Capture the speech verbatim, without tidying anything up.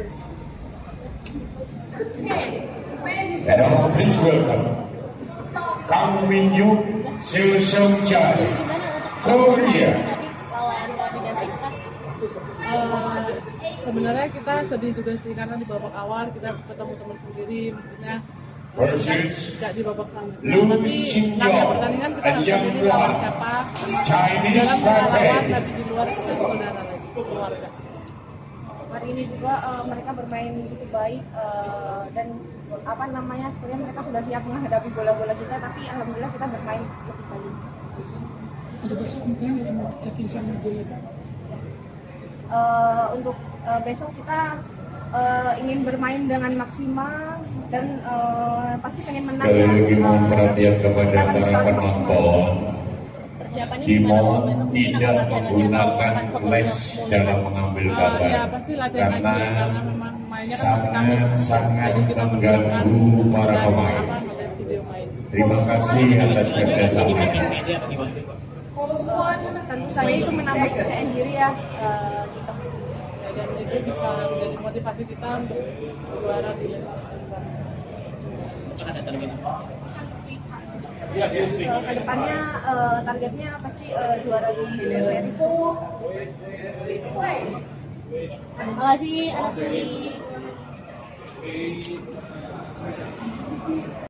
And now please welcome Kang Min Hyuk, Seo Seung Jae, Korea. Uh, sebenarnya kita sedih juga sih karena di babak awal kita ketemu teman sendiri, maksudnya nggak di babak selanjutnya. Tapi karena pertandingan kita nggak bisa pilih lawan siapa. Dalam lawan tapi di luar kita saudara lagi, keluarga. Hari ini juga uh, mereka bermain cukup baik uh, dan apa namanya sebenarnya mereka sudah siap menghadapi bola-bola kita, tapi alhamdulillah kita bermain cukup baik. Ada besok mungkin ada mau cekin sama dia. Uh, untuk uh, besok kita uh, ingin bermain dengan maksimal dan uh, pasti pengen menang. Sekali lagi mohon perhatian kepada para penonton. Dimohon tidak menggunakan flash dalam mengambil gambar, uh, ya, pasti latihan karena, lagi, karena memang mainnya kan masih sangat-sangat mengganggu para pemain. Terima kasih atas kerjasama. Tentu saja itu menambah kepercayaan diri ya uh, kita. Ya, dan itu bisa menjadi motivasi kita untuk juara di level uh, kedepannya uh, targetnya pasti uh, juara di level itu. Terima kasih anak